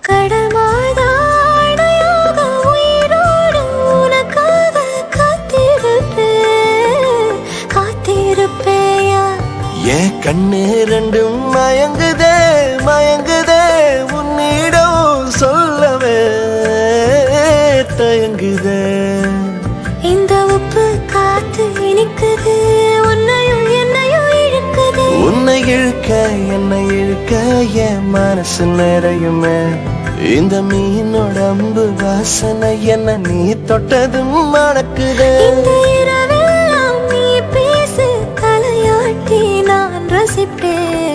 கடல் மாதாடையாக உயிரோடு உனக்காக காத்திருப்பேயா ஏன் கண்ணு ரெண்டும் மயங்குதே மயங்குதே உன்னிடம் சொல்லவே தயங்குதே இந்த உப்பு காத்து இனிக்குது உன்னையும் என்னையும் இழுக்குது உன்னை இழுக்க என்னை இழுக்க என் மனசு நிறையுமே இந்த மீனோட அம்பு வாசனை என்ன நீ தொட்டதும் மணக்குதே இந்த இரவெல்லாம் நீ பேசு தலையாட்டி நான் ரசிப்பேன்